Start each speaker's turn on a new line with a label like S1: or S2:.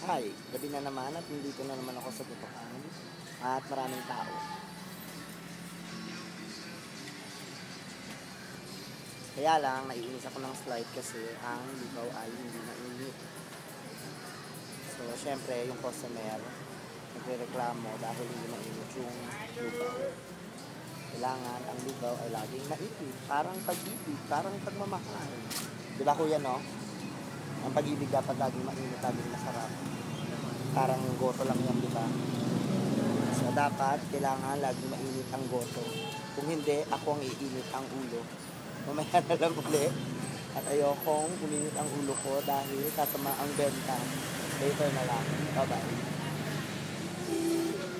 S1: Hi, gabi na naman at nandito na naman ako sa tutukan at maraming tao. Kaya lang, naiinis ako ng slide kasi ang lugaw ay hindi mainit. So, syempre, yung customer, nagre-reklamo dahil hindi mainit yung lugaw. Kailangan ang lugaw ay laging mainit. Parang pag-ibig, parang pagmamahal. Diba kuya, no? Ang pag-ibig dapat laging mainit, laging masarap. Parang goto lang yan, diba? So, dapat, kailangan laging mainit ang goto. Kung hindi, ako ang iinit ang ulo. Mamaya na lang ulit. At ayokong uminit ang ulo ko dahil sasama ang benta. Later na lang. Bye-bye.